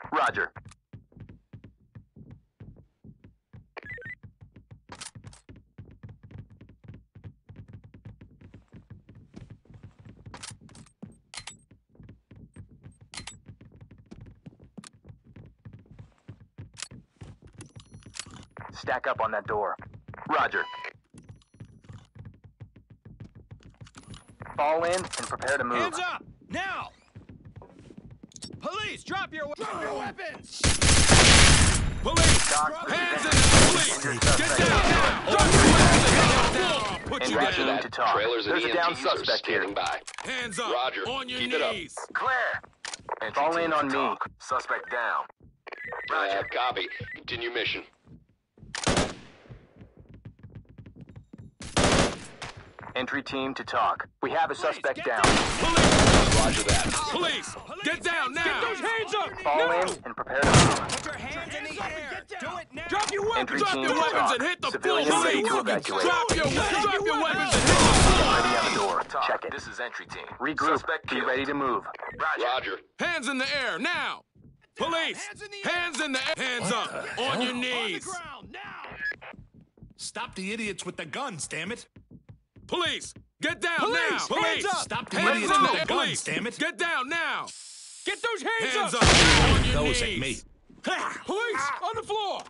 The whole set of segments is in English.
Roger. Stack up on that door. Roger. Fall in and prepare to move. Hands up! Now! Police, drop your weapons! Police! Hands in the police! Get down now! Drop your weapons! Put you down! To talk. Trailers and There's a down EMTs are suspect here. standing by. Hands up! Roger. On your Keep it up. knees! Clear. Fall in on me. Suspect down. Roger. Copy. Continue mission. Entry team to talk. We have a suspect down. Police! Roger that. Police! Get down now! Get those hands up! Fall in and prepare to move. Put your hands in the air! Do it now! Drop your weapons! Entry Drop team your to weapons talk. and hit the floor! Civilian ready to evacuate. Drop your weapons and hit the floor! Ready on the door. Check it. This is entry team. Regroup. Suspect Be killed. ready to move. Roger. Hands in the air now! Police! Hands in the air! Hands up! On your knees! Stop the idiots with the guns, damn it! Police! Get down now! Police! Police! Hands up! Stop the Hands idiots up! with the guns, Police! damn it! Get down now! Get those hands Hands up! On your Those knees! ain't me. Police! On the floor!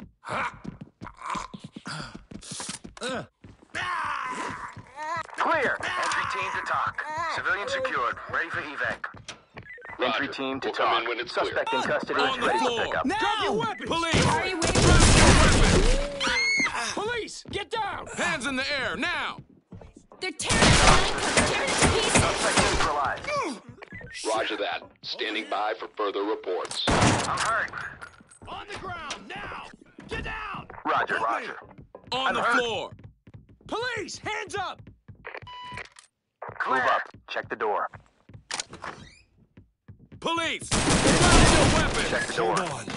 Clear. Entry team to talk. Civilian secured. Ready for evac. Entry Roger. team to We'll come talk. in when it's Suspect clear. in custody. On the Ready to floor! pick up. Drop your weapons! Police! Why are you waiting? Drop your weapons! Police, get down! Hands in the air now! They're tearing the handcuffs. They're tearing it to pieces. Suspect neutralized. Roger that. Standing by for further reports. I'm hurt. On the ground now! Get down! Roger. On the hurt. floor! Police! Hands up! Move up. Check the door. Police! Drop your weapons! Check the door.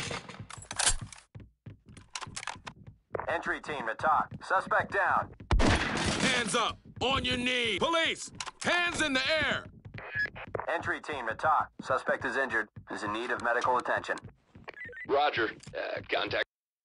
Entry team to talk. Suspect down. Hands up! On your knees! Police! Hands in the air! Entry team to talk. Suspect is injured. Is in need of medical attention. Roger. Contact.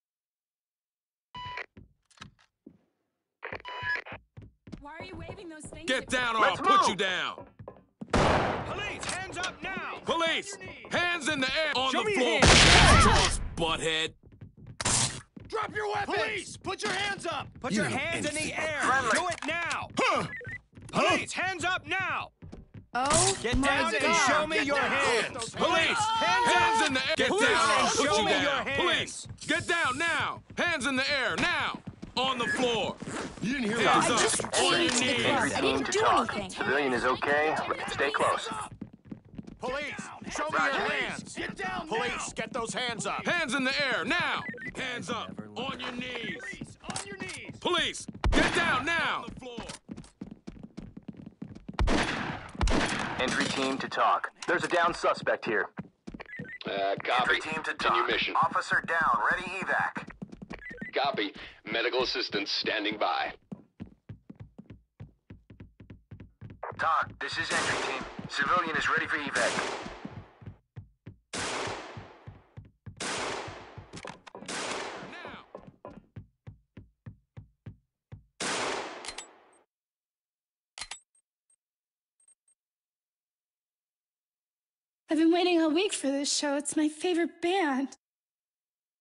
Why are you waving those things? Get down or Let's I'll put move. you down! Police, hands up now! Police! Hands in the air! On Show the me floor! your hands. Cross, butthead! Drop your weapons! Police! Put your hands up! Put You your little hands in the infant. air! Friendly. Do it now! Police! Hands up now! Oh Get my down God. and show me your hands! Police! Hands in the air! Get down and show me your hands! Police! Get down now! Hands in the air now! On the floor! You didn't hear Hands I up! just On your came to the knees! club. Entry I team didn't to do talk. anything. Civilian is okay. Stay close. Police! Show me your hands! Get down Police! Get those hands up! Hands in the air now! Hands up! On your knees! Police! On your knees! Police! Get down now! On the floor! Entry team to talk. There's a down suspect here. Copy. Entry team to Continue talk. mission. Officer down. Ready evac. Copy. Medical assistance standing by. Talk. This is entry team. Civilian is ready for evac. Now! I've been waiting all week for this show. It's my favorite band.